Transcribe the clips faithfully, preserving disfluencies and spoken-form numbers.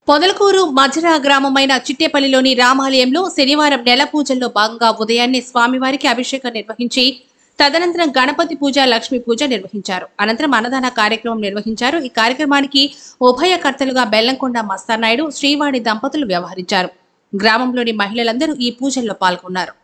పొదలకూరు మధ్యర గ్రామమైన చిట్టేపల్లిలోని రామాలయంలో శనివారం నెల పూజల్లో భాగంగా ఉదయాన్నే స్వామివారికి అభిషేకం నిర్వహించి తదనంతరం గణపతి పూజ, లక్ష్మీ పూజ నిర్వహించారు. అనంతరం అన్నదాన కార్యక్రమం నిర్వహించారు. ఈ కార్యక్రమానికి ఉభయకర్తలుగా బెల్లంకొండ మస్తానాయుడు, శ్రీవాణి దంపతులు వ్యవహరించారు. గ్రామంలోని మహిళలందరూ ఈ పూజల్లో పాల్గొన్నారు.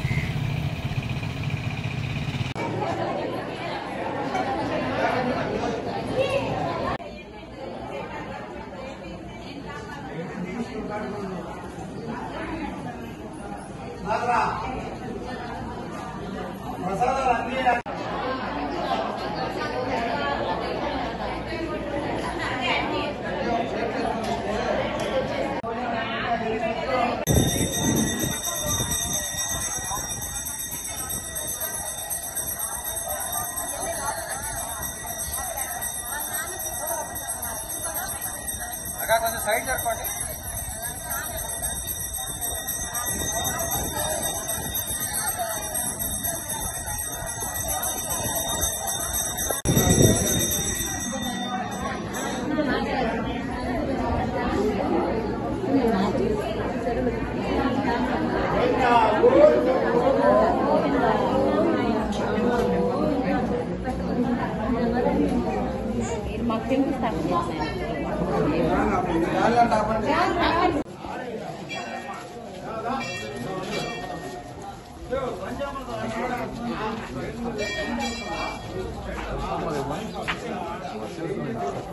కొంచెం సైడ్ జరపండి. మాకు తెలుగు